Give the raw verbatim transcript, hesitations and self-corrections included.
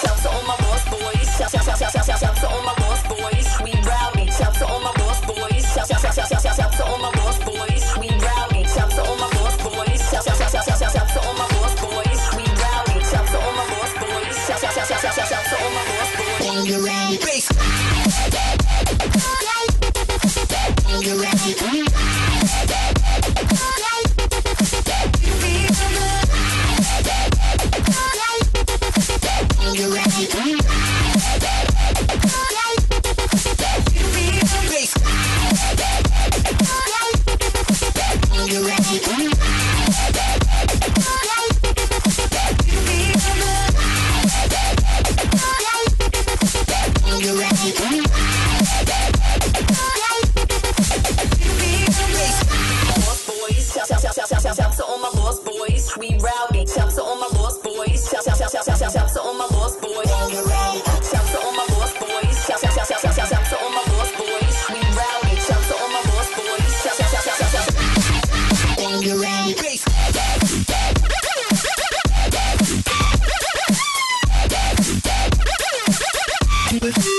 Shout to all my lost boys. Shout, shout, shout, shout, shout, shout to all my lost boys. We rowdy. Shout to all my lost boys. Shout, shout, shout, shout, shout, shout, shout to all my lost boys. We rowdy. Shout to all my lost boys. Shout, shout, shout, shout, shout, shout, shout to all my lost boys. We rowdy. Shout to all my lost boys. Shout, shout, shout, shout, shout, shout, shout to all my lost boys. When you're ready, bass. When you're ready, when you're ready. Shout to all my lost boys, we rowdy. Shout to all my lost boys. Shout, shout, shout, shout, shout, shout, shout to all my lost boys. Shout to all my lost boys. Shout, shout, shout, shout, shout, shout, shout to all my lost boys. We rowdy. Shout to all my lost boys. Shout, shout, shout, shout, shout, shout. When you're ready, bass. Keep it.